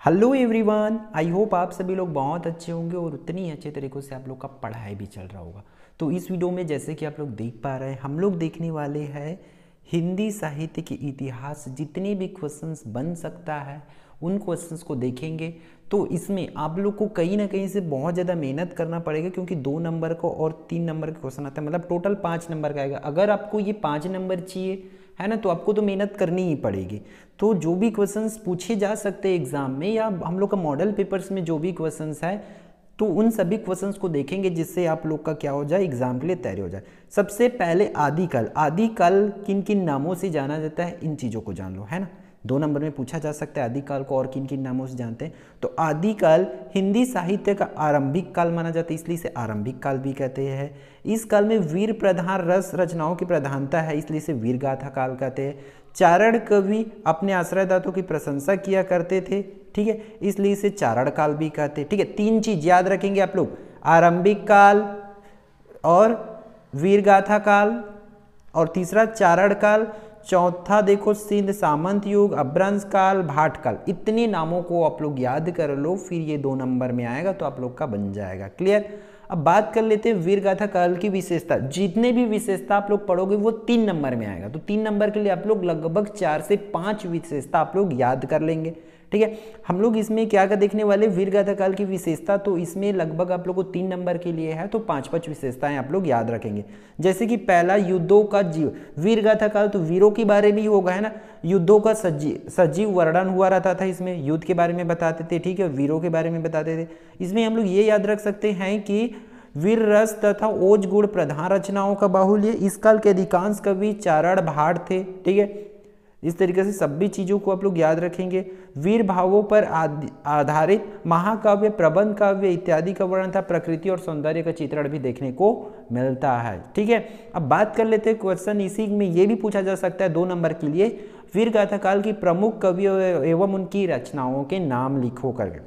Hello everyone, I hope आप सभी लोग बहुत अच्छे होंगे और उतनी ही अच्छे तरीक़ों से आप लोग का पढ़ाई भी चल रहा होगा। तो इस वीडियो में जैसे कि आप लोग देख पा रहे हैं, हम लोग देखने वाले हैं हिंदी साहित्य के इतिहास जितने भी क्वेश्चंस बन सकता है उन क्वेश्चंस को देखेंगे। तो इसमें आप लोग को कहीं ना कहीं से बहुत ज़्यादा मेहनत करना पड़ेगा, क्योंकि 2 नंबर को और 3 नंबर का क्वेश्चन आता है, मतलब टोटल 5 नंबर का आएगा। अगर आपको ये 5 नंबर चाहिए है ना, तो आपको तो मेहनत करनी ही पड़ेगी। तो जो भी क्वेश्चंस पूछे जा सकते हैं एग्जाम में या हम लोग का मॉडल पेपर्स में जो भी क्वेश्चंस है, तो उन सभी क्वेश्चंस को देखेंगे जिससे आप लोग का क्या हो जाए, एग्जाम के लिए तैयारी हो जाए। सबसे पहले आदिकाल, आदिकाल किन किन नामों से जाना जाता है, इन चीज़ों को जान लो, है ना। 2 नंबर में पूछा जा सकता है आदिकाल को और किन किन नामों से जानते हैं। तो आदिकाल हिंदी साहित्य का आरंभिक काल माना जाता है, इसलिए इसे आरंभिक काल भी कहते हैं। इस काल में वीर प्रधान रस रचनाओं की प्रधानता है, इसलिए इसे वीर गाथा काल कहते हैं। चारण कवि अपने आश्रयदाताओं की प्रशंसा किया करते थे, ठीक है, इसलिए इसे चारण काल भी कहते हैं। ठीक है, 3 चीज याद रखेंगे आप लोग, आरंभिक काल और वीर गाथा काल और तीसरा चारण काल, चौथा देखो सिंध सामंत युग, अभ्रंश काल, भाट काल। इतने नामों को आप लोग याद कर लो, फिर ये 2 नंबर में आएगा तो आप लोग का बन जाएगा। क्लियर। अब बात कर लेते हैं वीर गाथा काल की विशेषता। जितने भी विशेषता आप लोग पढ़ोगे वो 3 नंबर में आएगा, तो 3 नंबर के लिए आप लोग लगभग 4 से 5 विशेषता आप लोग याद कर लेंगे। ठीक है, हम लोग इसमें क्या क्या देखने वाले, वीर गाथा काल की विशेषता, तो इसमें लगभग आप लोग को 3 नंबर के लिए है, तो 5-5 विशेषताएं आप लोग याद रखेंगे। जैसे कि पहला युद्धों का जीव, वीर गाथा काल तो वीरों के बारे में ही होगा, है ना। युद्धों का सजीव वर्णन हुआ रहता था, इसमें युद्ध के बारे में बताते थे, ठीक है, वीरों के बारे में बताते थे। इसमें हम लोग ये याद रख सकते हैं कि वीर रस तथा ओज गुण प्रधान रचनाओं का बाहुल्य। इस काल के अधिकांश कवि चारण भाट थे, ठीक है। इस तरीके से सभी चीजों को आप लोग याद रखेंगे। वीर भावों पर आधारित महाकाव्य, प्रबंध काव्य इत्यादि का वर्णन था। प्रकृति और सौंदर्य का चित्रण भी देखने को मिलता है, ठीक है। अब बात कर लेते हैं क्वेश्चन, इसी में ये भी पूछा जा सकता है 2 नंबर के लिए, वीर गाथा काल की प्रमुख कवियों एवं उनकी रचनाओं के नाम लिखो करके।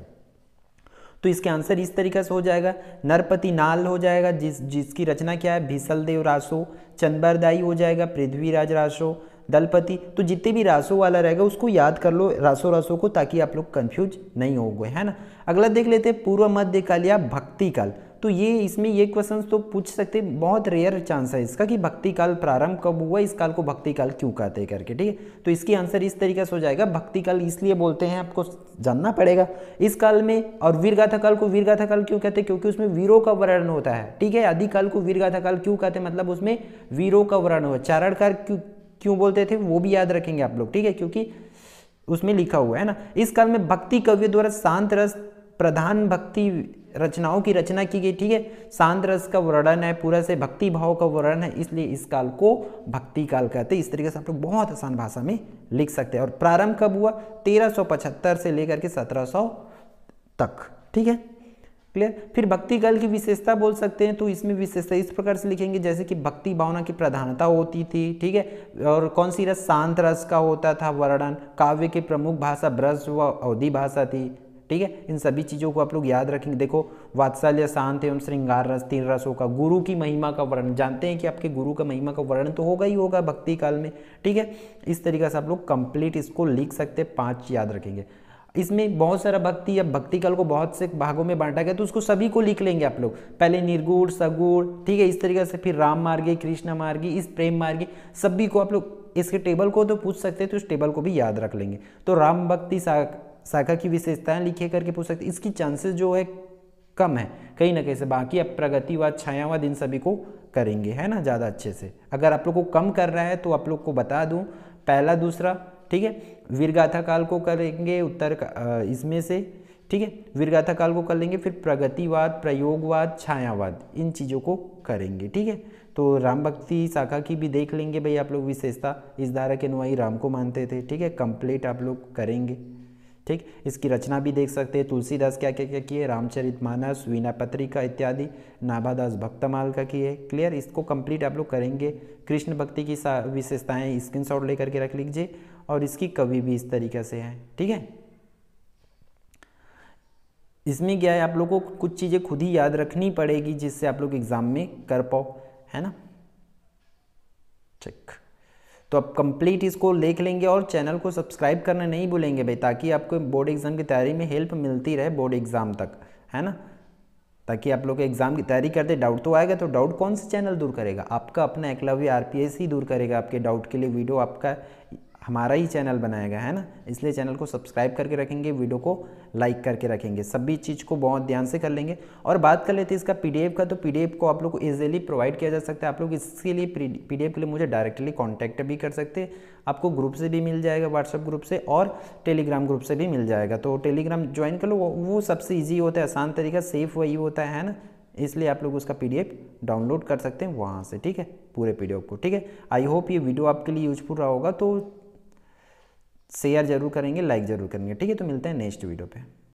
तो इसके आंसर इस तरीके से हो जाएगा, नरपति नाल हो जाएगा, जिसकी रचना क्या है, भीषलदेव रासो। चंबरदाई हो जाएगा, पृथ्वीराज रासो। दलपति, तो जितने भी रासो वाला रहेगा उसको याद कर लो, रासो को, ताकि आप लोग कंफ्यूज नहीं हो गए, है ना। अगला देख लेते हैं पूर्व मध्यकाल या भक्ति काल। तो ये इसमें ये क्वेश्चन तो पूछ सकते हैं, बहुत रेयर चांस है इसका कि भक्ति काल प्रारंभ कब हुआ, इस काल को भक्ति काल क्यों कहते हैं करके, ठीक है। तो इसकी आंसर इस तरीके से हो जाएगा, भक्ति काल इसलिए बोलते हैं, आपको जानना पड़ेगा इस काल में। और वीर गाथा काल को वीर गाथा काल क्यों कहते हैं, क्योंकि उसमें वीरों का वर्णन होता है, ठीक है। आदि काल को वीर गाथा काल क्यों कहते हैं, मतलब उसमें वीरों का वर्णन हुआ। चारण काल क्यों बोलते थे वो भी याद रखेंगे आप लोग, ठीक है, क्योंकि उसमें लिखा हुआ है ना। इस काल में भक्ति कवियों द्वारा शांत रस प्रधान भक्ति रचनाओं की रचना की गई, ठीक है। शांत रस का वर्णन है, पूरा से भक्ति भाव का वर्णन है, इसलिए इस काल को भक्ति काल कहते हैं। इस तरीके से आप लोग बहुत आसान भाषा में लिख सकते हैं। और प्रारंभ कब हुआ, 1375 से लेकर के 1700 तक, ठीक है, क्लियर। फिर भक्ति काल की विशेषता बोल सकते हैं, तो इसमें विशेषता इस प्रकार से लिखेंगे, जैसे कि भक्ति भावना की प्रधानता होती थी, ठीक है। और कौन सी रस, शांत रस का होता था वर्णन। काव्य की प्रमुख भाषा ब्रज व अवधी भाषा थी, ठीक है। इन सभी चीज़ों को आप लोग याद रखेंगे। देखो, वात्सल्य, शांत एवं श्रृंगार रस, 3 रसों का। गुरु की महिमा का वर्णन, जानते हैं कि आपके गुरु का महिमा का वर्णन तो होगा ही होगा भक्ति काल में, ठीक है। इस तरीके से आप लोग कंप्लीट इसको लिख सकते हैं, 5 याद रखेंगे। इसमें बहुत सारा भक्ति या भक्ति काल को बहुत से भागों में बांटा गया, तो उसको सभी को लिख लेंगे आप लोग। पहले निर्गुण, सगुण, ठीक है, इस तरीके से। फिर राम मार्गी, कृष्ण मार्गी, इस प्रेम मार्गी, सभी को आप लोग इसके टेबल को तो पूछ सकते हैं, तो इस टेबल को भी याद रख लेंगे। तो राम भक्ति शाखा की विशेषताएं लिखे करके पूछ सकते, इसकी चांसेस जो है कम है कहीं ना कहीं से। बाकी अब प्रगतिवाद, छायावाद, इन सभी को करेंगे, है ना, ज़्यादा अच्छे से। अगर आप लोग को कम कर रहा है तो आप लोग को बता दूं, पहला दूसरा, ठीक है, वीर गाथा काल को करेंगे उत्तर इसमें से, ठीक है, वीर गाथा काल को कर लेंगे। फिर प्रगतिवाद, प्रयोगवाद, छायावाद, इन चीज़ों को करेंगे, ठीक है। तो राम भक्ति शाखा की भी देख लेंगे भाई आप लोग विशेषता, इस धारा के अनुयायी राम को मानते थे, ठीक है, कंप्लीट आप लोग करेंगे, ठीक। इसकी रचना भी देख सकते हैं, तुलसीदास क्या क्या क्या किए, रामचरितमानस, वीणा पत्रिका इत्यादि, नाभादास भक्तमाल का किए, क्लियर। इसको कंप्लीट आप लोग करेंगे। कृष्ण भक्ति की विशेषताएं स्क्रीनशॉट लेकर के रख लीजिए, और इसकी कवि भी इस तरीके से है, ठीक है। इसमें क्या है, आप लोग को कुछ चीज़ें खुद ही याद रखनी पड़ेगी, जिससे आप लोग एग्जाम में कर पाओ, है ना। ठीक, तो आप कंप्लीट इसको देख लेंगे और चैनल को सब्सक्राइब करना नहीं भूलेंगे भाई, ताकि आपको बोर्ड एग्जाम की तैयारी में हेल्प मिलती रहे बोर्ड एग्जाम तक, है ना। ताकि आप लोग एग्जाम की तैयारी करते, डाउट तो आएगा, तो डाउट कौन सा चैनल दूर करेगा? आपका अपना एकलव्य आरपीएस ही दूर करेगा आपके डाउट के लिए। वीडियो आपका हमारा ही चैनल बनाएगा, है ना। इसलिए चैनल को सब्सक्राइब करके रखेंगे, वीडियो को लाइक करके रखेंगे, सभी चीज़ को बहुत ध्यान से कर लेंगे। और बात कर लेते हैं इसका पीडीएफ का, तो पीडीएफ को आप लोग को ईजिली प्रोवाइड किया जा सकता है। आप लोग इसके लिए पीडीएफ के लिए मुझे डायरेक्टली कॉन्टैक्ट भी कर सकते हैं। आपको ग्रुप से भी मिल जाएगा, व्हाट्सएप ग्रुप से, और टेलीग्राम ग्रुप से भी मिल जाएगा। तो टेलीग्राम ज्वाइन कर लो, वो सबसे ईजी होता है, आसान तरीका, सेफ वही होता है ना। इसलिए आप लोग उसका पीडीएफ डाउनलोड कर सकते हैं वहाँ से, ठीक है, पूरे पीडीएफ को, ठीक है। आई होप ये वीडियो आपके लिए यूजफुल रहा होगा, तो शेयर जरूर करेंगे, लाइक जरूर करेंगे, ठीक है। तो मिलते हैं नेक्स्ट वीडियो पे।